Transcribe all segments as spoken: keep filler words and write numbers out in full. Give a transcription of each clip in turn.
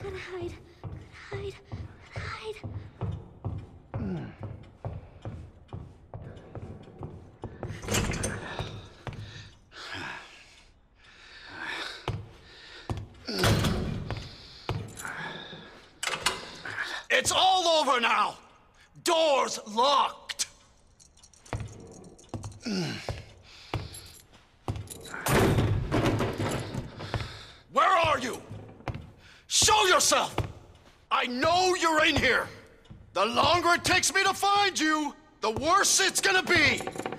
Gotta hide. Gotta hide. Gotta hide. It's all over now! Doors locked! Where are you? Show yourself! I know you're in here! The longer it takes me to find you, the worse it's gonna be!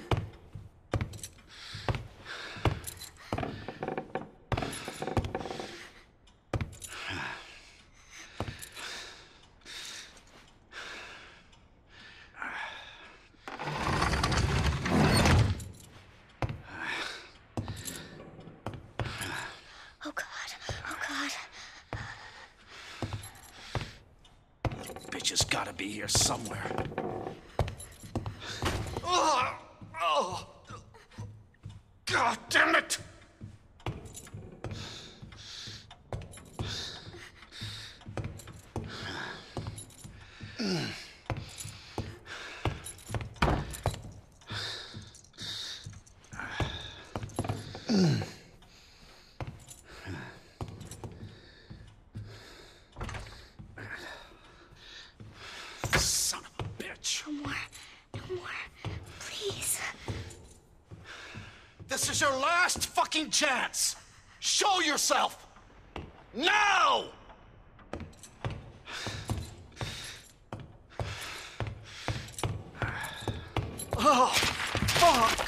Oh God. Oh God. Bitch has gotta be here somewhere. Ugh. Oh. God damn it! Son of a bitch. No more. No more. Please. This is your last fucking chance! Show yourself! Now! Oh, fuck!